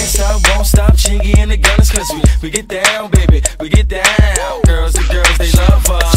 stop, won't stop, Chingy and the Gunners, cause we get down, baby, we get down. Girls, the girls, they love us.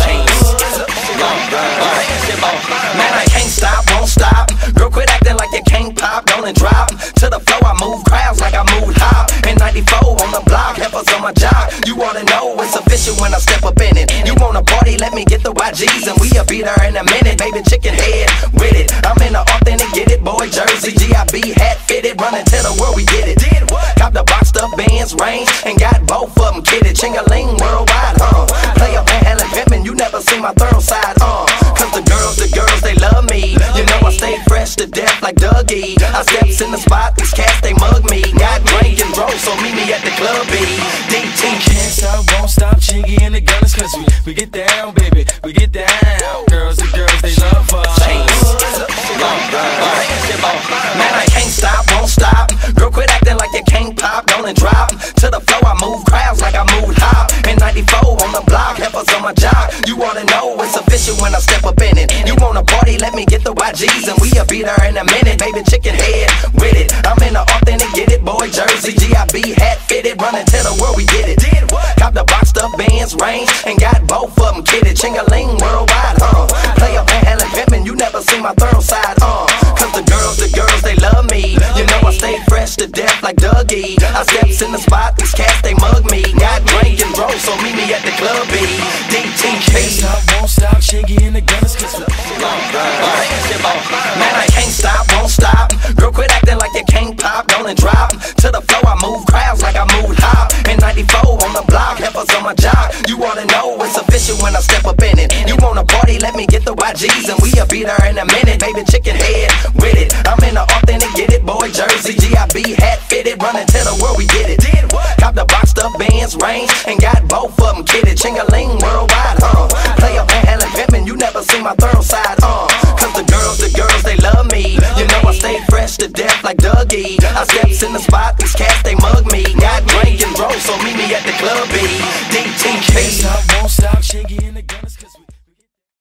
Man, I can't stop, won't stop. Girl, quit acting like you can't pop, don't and drop. To the flow, I move crowds like I move hop. In 94 on the block, heifers on my job. You wanna know it's official when I step up in it. You wanna party, let me get the YGs and we'll be there in a minute. Baby, chicken head with it. I'm in the authentic get it boy jersey, GIB hat fitted, running to the world we did it. Cop the boxed up bands, range, and got both of them kitted. Chingaling worldwide, Play up and Helen Pimpin', you never seen my thorough side, Cause the girls, they love me. You know I stay fresh to death like Dougie. I steps in the spot, these cats, they mug me. Got drink and drove, so meet me at the club B. DT. Can't stop, won't stop, Chingy and the Gunners, cause we get down, baby, we get down. Girls, the girls, they love us. Man, I can't stop, won't stop. Girl, quit acting like you can't pop, don't and drop. To the flow, I move crowds like I move hop. In 94 on the block, heifers on my job. You wanna know it's official when I step up in it. You wanna party, let me get the YGs and we'll be there in a minute. Baby, chicken head with it. I'm in the authentic get it boy jersey, GIB hat fitted, running to the world we did it. Cop the boxed up bands, range, and got both of them kitted. Chingaling worldwide, Play up and Helen Pimpin', you never seen my thorough side, Cause the girls, they love me. You know I stay fresh to death like Dougie. I steps in the spot, these cats, they mug me. Got drink and drove, so meet me at the club B. DTK. Can't stop, won't stop, Chingy and the Gunners, cause Man, I can't stop, won't stop. Girl, quit acting like you can't pop, don't and drop. To the flow, I move crowds like I move hop. In 94 on the block, heifers on my job. You wanna know it's official when I step up in it. You wanna party, let me get the YGs and we'll be there in a minute. Baby, chicken head with it. I'm in the authentic get it boy jersey, GIB hat fitted, running to the world we did it. Cop the boxed up bands, range, and got both of them kitted. Chingaling worldwide, Play up and Helen Pimpin', you never seen my thorough side, Cause the girls, they love me. You know I stay fresh to death like Dougie. I steps in the spot, these cats, they mug me. Got drink and drove, so meet me at the club B. DTK. can't stop, won't stop, Chingy and